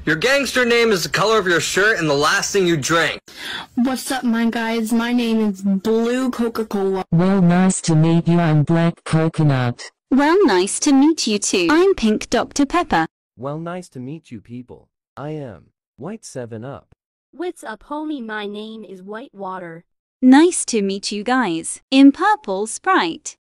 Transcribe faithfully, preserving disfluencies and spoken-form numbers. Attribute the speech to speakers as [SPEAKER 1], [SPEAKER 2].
[SPEAKER 1] Your gangster name is the color of your shirt and the last thing you drank.
[SPEAKER 2] What's up, my guys? My name is Blue Coca-Cola.
[SPEAKER 3] Well, nice to meet you. I'm Black Coconut.
[SPEAKER 4] Well, nice to meet you too. I'm Pink Doctor Pepper.
[SPEAKER 5] Well, nice to meet you people. I am White seven up.
[SPEAKER 6] What's up, homie? My name is White Water.
[SPEAKER 4] Nice to meet you guys. In Purple Sprite.